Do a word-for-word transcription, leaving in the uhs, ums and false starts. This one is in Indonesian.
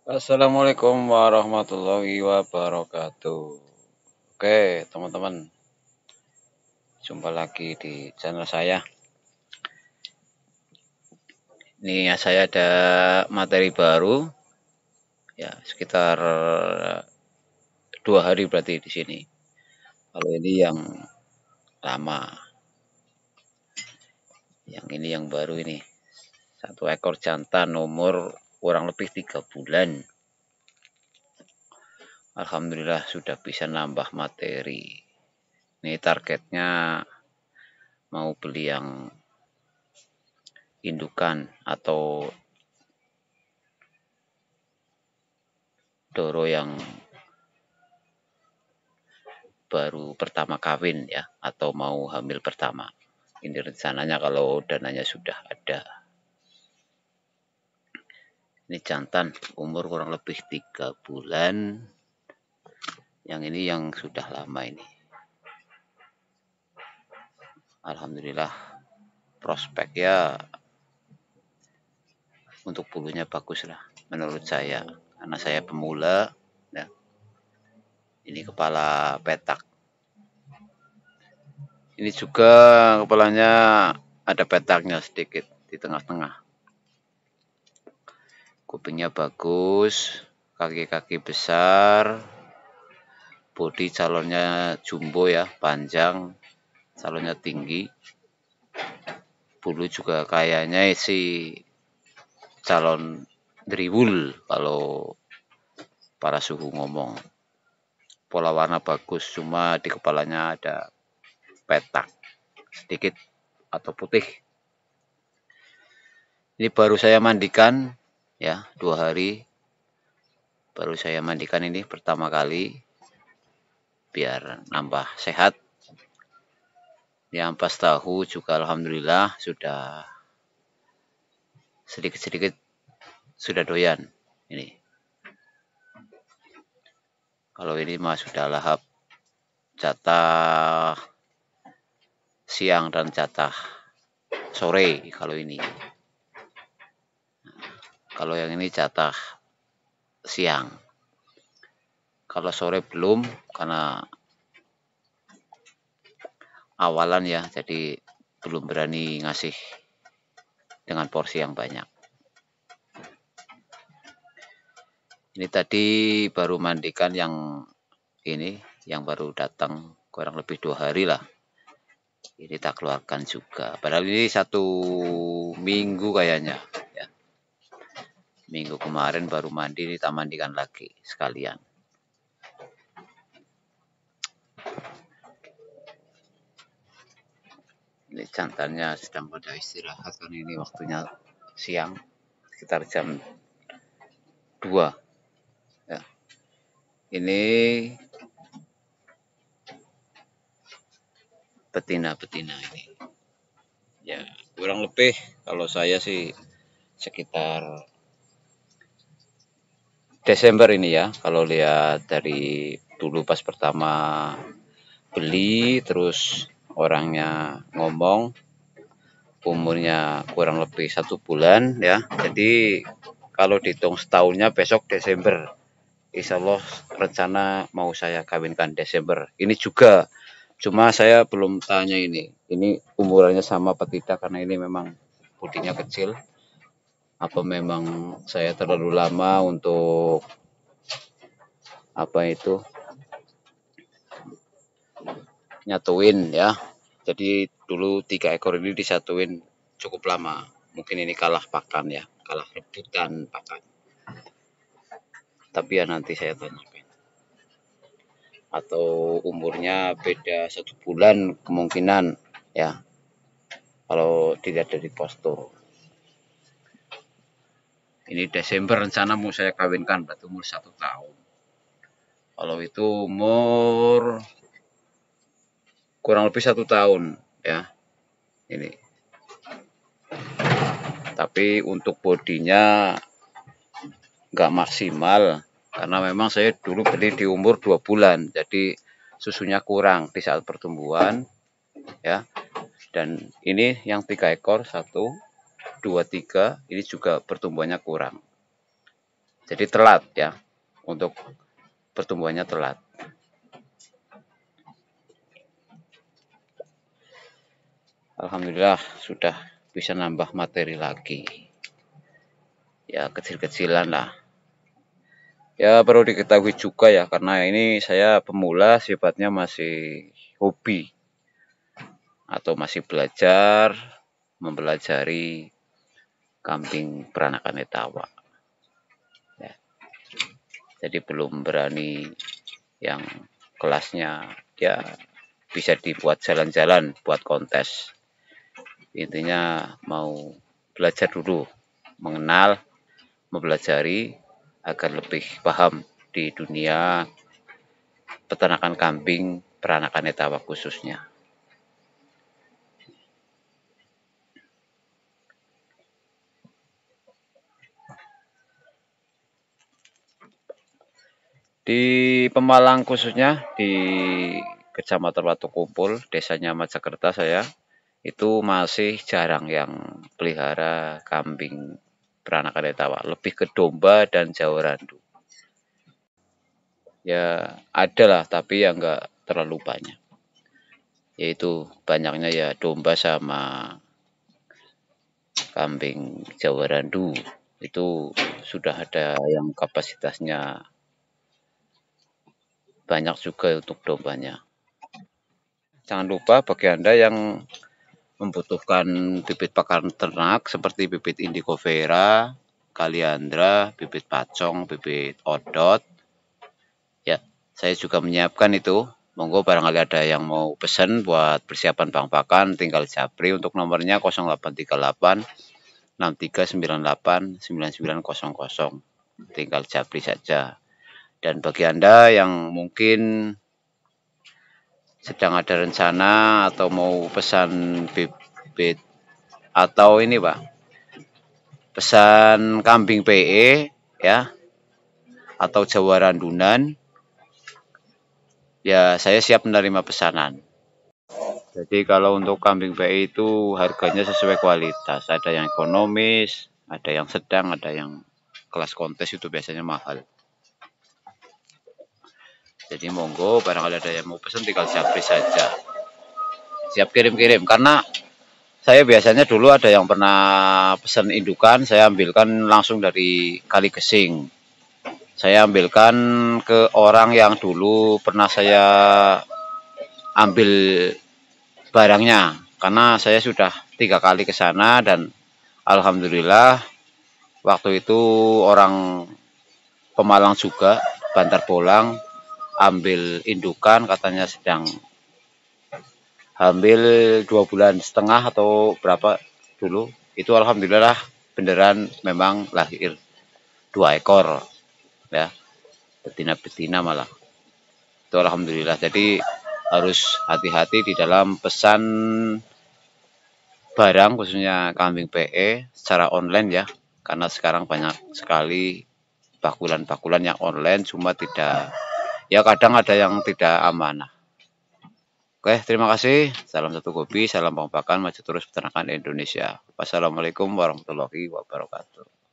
Assalamualaikum warahmatullahi wabarakatuh. Oke, teman-teman, jumpa lagi di channel saya. Ini ya, saya ada materi baru, ya sekitar dua hari berarti di sini. Kalau ini yang lama, yang ini yang baru ini. Satu ekor jantan umur kurang lebih tiga bulan. Alhamdulillah sudah bisa nambah materi. Ini targetnya mau beli yang indukan atau doro yang baru pertama kawin ya, atau mau hamil pertama. Ini rencananya kalau dananya sudah ada. Ini jantan umur kurang lebih tiga bulan. Yang ini yang sudah lama ini. Alhamdulillah prospeknya untuk bulunya bagus lah menurut saya, karena saya pemula ya. Ini kepala petak. Ini juga kepalanya ada petaknya sedikit di tengah-tengah. Kupingnya bagus, kaki-kaki besar, bodi calonnya jumbo ya, panjang, calonnya tinggi. Bulu juga kayaknya si calon driwul kalau para suhu ngomong. Pola warna bagus, cuma di kepalanya ada petak sedikit atau putih. Ini baru saya mandikan ya, dua hari baru saya mandikan ini pertama kali biar nambah sehat. Yang ampas tahu juga alhamdulillah sudah sedikit-sedikit sudah doyan ini. Kalau ini mah sudah lahap jatah siang dan jatah sore kalau ini. Kalau yang ini jatah siang. Kalau sore belum, karena awalan ya, jadi belum berani ngasih dengan porsi yang banyak. Ini tadi baru mandikan yang ini, yang baru datang kurang lebih dua hari lah. Ini tak keluarkan juga. Padahal ini satu minggu kayaknya. Ya. Minggu kemarin baru mandi, ini tak mandikan lagi sekalian. Ini jantannya sedang pada istirahat karena ini waktunya siang, sekitar jam dua. Ya. Ini betina-betina ini. Ya, kurang lebih kalau saya sih sekitar Desember ini ya. Kalau lihat dari dulu pas pertama beli, terus orangnya ngomong umurnya kurang lebih satu bulan ya. Jadi kalau dihitung setahunnya besok Desember. Insya Allah rencana mau saya kawinkan Desember. Ini juga, cuma saya belum tanya ini. Ini umurannya sama apa tidak, karena ini memang bodinya kecil. Apa memang saya terlalu lama untuk apa itu nyatuin ya. Jadi dulu tiga ekor ini disatuin cukup lama. Mungkin ini kalah pakan ya, kalah rebutan pakan. Tapi ya nanti saya tanyakan. Atau umurnya beda satu bulan kemungkinan ya, kalau dilihat dari postur. Ini Desember rencana mau saya kawinkan, berarti umur satu tahun. Kalau itu umur kurang lebih satu tahun ya ini. Tapi untuk bodinya nggak maksimal, karena memang saya dulu beli di umur dua bulan, jadi susunya kurang di saat pertumbuhan ya. Dan ini yang tiga ekor, satu dua tiga, ini juga pertumbuhannya kurang. Jadi telat ya, untuk pertumbuhannya telat. Alhamdulillah sudah bisa nambah materi lagi. Ya kecil-kecilan lah. Ya perlu diketahui juga ya, karena ini saya pemula, sifatnya masih hobi atau masih belajar mempelajari kambing peranakan etawa. Ya, jadi belum berani yang kelasnya ya bisa dibuat jalan-jalan buat kontes. Intinya mau belajar dulu, mengenal, mempelajari agar lebih paham di dunia peternakan kambing peranakan etawa khususnya. Di Pemalang khususnya di Kecamatan Watu Kumpul, desanya Majakerta saya, itu masih jarang yang pelihara kambing peranakan etawa, lebih ke domba dan Jawa Randu. Ya ada lah, tapi ya nggak terlalu banyak. Yaitu banyaknya ya domba sama kambing Jawa Randu. Itu sudah ada yang kapasitasnya banyak juga untuk dombanya. Jangan lupa bagi Anda yang membutuhkan bibit pakan ternak seperti bibit indigo vera, kaliandra, bibit pacong, bibit odot. Ya, saya juga menyiapkan itu. Monggo barangkali ada yang mau pesan buat persiapan bang pakan, tinggal japri untuk nomornya nol delapan tiga delapan enam tiga sembilan delapan sembilan sembilan nol nol. Tinggal japri saja. Dan bagi Anda yang mungkin sedang ada rencana atau mau pesan bibit atau ini Pak, pesan kambing P E ya, atau Jawa Randunan, ya saya siap menerima pesanan. Jadi kalau untuk kambing P E itu harganya sesuai kualitas, ada yang ekonomis, ada yang sedang, ada yang kelas kontes itu biasanya mahal. Jadi monggo barangkali ada yang mau pesan tinggal japri saja. Siap kirim-kirim, karena saya biasanya dulu ada yang pernah pesan indukan, saya ambilkan langsung dari Kali Gesing. Saya ambilkan ke orang yang dulu pernah saya ambil barangnya, karena saya sudah tiga kali ke sana dan alhamdulillah waktu itu orang Pemalang juga, Bantar Bolang, ambil indukan, katanya sedang hamil dua bulan setengah atau berapa dulu. Itu alhamdulillah beneran memang lahir dua ekor ya, betina-betina malah. Itu alhamdulillah. Jadi harus hati-hati di dalam pesan barang khususnya kambing P E secara online ya, karena sekarang banyak sekali bakulan-bakulan yang online, cuma tidak, ya kadang ada yang tidak amanah. Oke, terima kasih. Salam satu kopi, salam pangpakan, maju terus peternakan Indonesia. Wassalamualaikum warahmatullahi wabarakatuh.